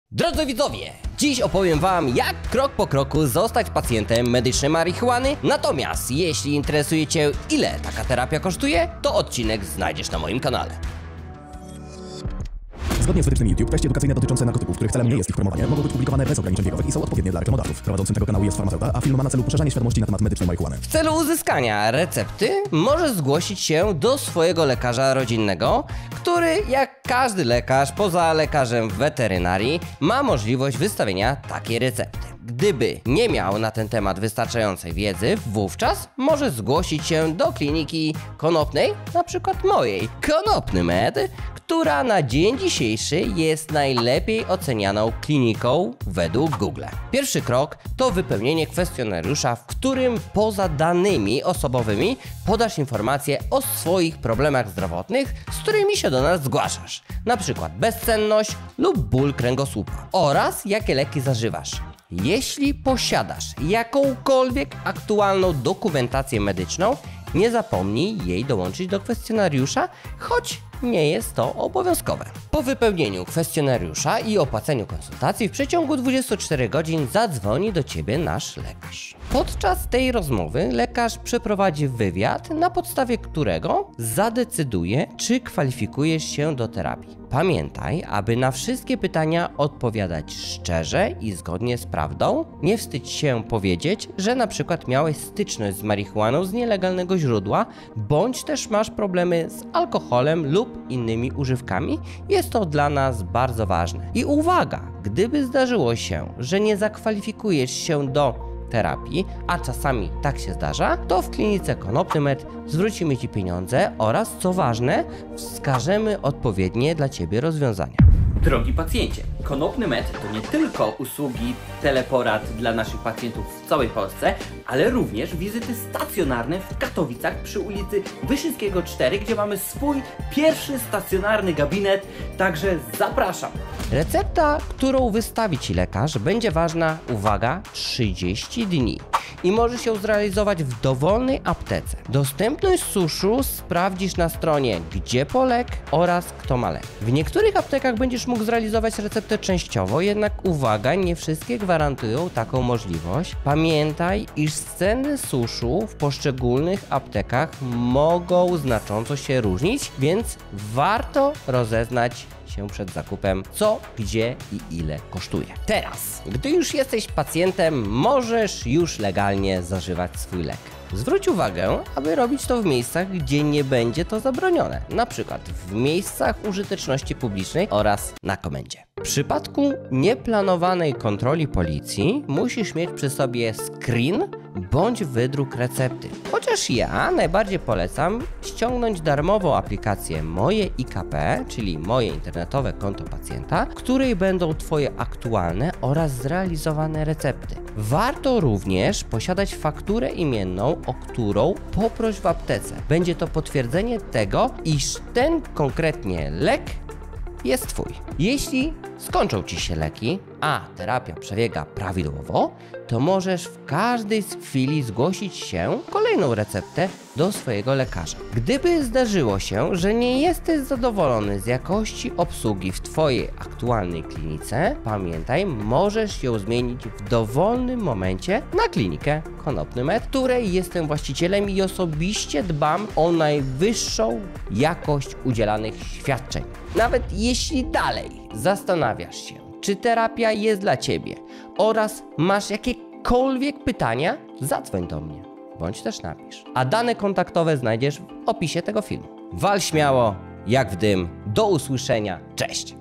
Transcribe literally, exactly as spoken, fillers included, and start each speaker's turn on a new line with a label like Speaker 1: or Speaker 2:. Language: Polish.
Speaker 1: Drodzy widzowie, dziś opowiem wam, jak krok po kroku zostać pacjentem medycznej marihuany. Natomiast jeśli interesuje cię, ile taka terapia kosztuje, to odcinek znajdziesz na moim kanale.
Speaker 2: Zgodnie z wytycznymi YouTube, treści edukacyjne dotyczące narkotyków, których celem nie jest ich promowanie, mogą być publikowane bez ograniczeń wiekowych i są odpowiednie dla reklamodawców. Prowadzącym tego kanału jest farmaceuta, a film ma na celu poszerzanie świadomości na temat medycznej marihuany.
Speaker 1: W celu uzyskania recepty możesz zgłosić się do swojego lekarza rodzinnego, który jak każdy lekarz poza lekarzem weterynarii ma możliwość wystawienia takiej recepty. Gdyby nie miał na ten temat wystarczającej wiedzy, wówczas może zgłosić się do kliniki konopnej, na przykład mojej, Konopny Med, która na dzień dzisiejszy jest najlepiej ocenianą kliniką według Google. Pierwszy krok to wypełnienie kwestionariusza, w którym poza danymi osobowymi podasz informacje o swoich problemach zdrowotnych, z którymi się do nas zgłaszasz, na przykład bezsenność lub ból kręgosłupa oraz jakie leki zażywasz. Jeśli posiadasz jakąkolwiek aktualną dokumentację medyczną, nie zapomnij jej dołączyć do kwestionariusza, choć nie jest to obowiązkowe. Po wypełnieniu kwestionariusza i opłaceniu konsultacji w przeciągu dwudziestu czterech godzin zadzwoni do ciebie nasz lekarz. Podczas tej rozmowy lekarz przeprowadzi wywiad, na podstawie którego zadecyduje, czy kwalifikujesz się do terapii. Pamiętaj, aby na wszystkie pytania odpowiadać szczerze i zgodnie z prawdą. Nie wstydź się powiedzieć, że na przykład miałeś styczność z marihuaną z nielegalnego źródła, bądź też masz problemy z alkoholem lub innymi używkami. Jest to dla nas bardzo ważne. I uwaga, gdyby zdarzyło się, że nie zakwalifikujesz się do terapii, a czasami tak się zdarza, to w klinice Konopny Med zwrócimy ci pieniądze oraz, co ważne, wskażemy odpowiednie dla ciebie rozwiązania.
Speaker 3: Drogi pacjencie, Konopny Med to nie tylko usługi teleporad dla naszych pacjentów w całej Polsce, ale również wizyty stacjonarne w Katowicach przy ulicy Wyszyńskiego cztery, gdzie mamy swój pierwszy stacjonarny gabinet, także zapraszam.
Speaker 1: Recepta, którą wystawi ci lekarz, będzie ważna, uwaga, trzydzieści dni i może się zrealizować w dowolnej aptece. Dostępność suszu sprawdzisz na stronie Gdzie po lek oraz Kto ma lek. W niektórych aptekach będziesz mógł zrealizować receptę częściowo, jednak uwaga, nie wszystkie gwarantują taką możliwość. Pamiętaj, iż ceny suszu w poszczególnych aptekach mogą znacząco się różnić, więc warto rozeznać się przed zakupem, co, gdzie i ile kosztuje. Teraz, gdy już jesteś pacjentem, możesz już legalnie zażywać swój lek. Zwróć uwagę, aby robić to w miejscach, gdzie nie będzie to zabronione, na przykład w miejscach użyteczności publicznej oraz na komendzie. W przypadku nieplanowanej kontroli policji musisz mieć przy sobie screen bądź wydruk recepty. Chociaż ja najbardziej polecam ściągnąć darmową aplikację Moje I K P, czyli moje internetowe konto pacjenta, w której będą twoje aktualne oraz zrealizowane recepty. Warto również posiadać fakturę imienną, o którą poproś w aptece. Będzie to potwierdzenie tego, iż ten konkretnie lek jest twój. Jeśli skończą ci się leki, a terapia przebiega prawidłowo, to możesz w każdej chwili zgłosić się kolejną receptę do swojego lekarza. Gdyby zdarzyło się, że nie jesteś zadowolony z jakości obsługi w twojej aktualnej klinice, pamiętaj, możesz ją zmienić w dowolnym momencie na klinikę Konopny Med, której jestem właścicielem i osobiście dbam o najwyższą jakość udzielanych świadczeń. Nawet jeśli dalej zastanawiasz się, czy terapia jest dla ciebie oraz masz jakiekolwiek pytania, zadzwoń do mnie, bądź też napisz. A dane kontaktowe znajdziesz w opisie tego filmu. Wal śmiało, jak w dym. Do usłyszenia, cześć!